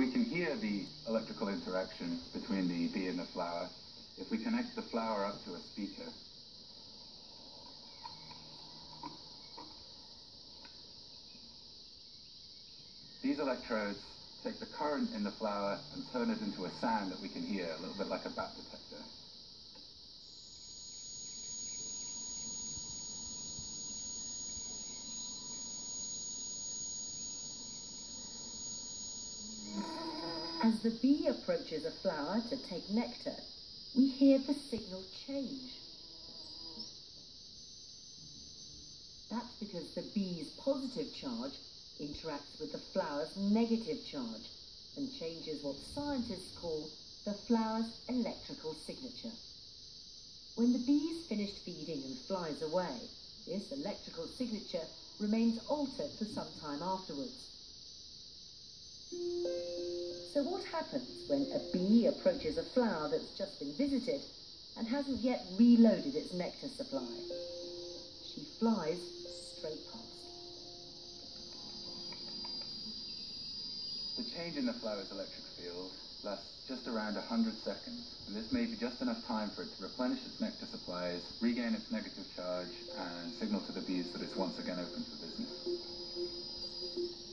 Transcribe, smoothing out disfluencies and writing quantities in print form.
we can hear the electrical interaction between the bee and the flower if we connect the flower up to a speaker. These electrodes take the current in the flower and turn it into a sound that we can hear, a little bit like a bat detector. As the bee approaches a flower to take nectar, we hear the signal change. That's because the bee's positive charge interacts with the flower's negative charge and changes what scientists call the flower's electrical signature. When the bee's finished feeding and flies away, this electrical signature remains altered for some time afterwards. So what happens when a bee approaches a flower that's just been visited and hasn't yet reloaded its nectar supply? She flies straight past. The change in the flower's electric field lasts just around 100 seconds, and this may be just enough time for it to replenish its nectar supplies, regain its negative charge, and signal to the bees that it's once again open for business.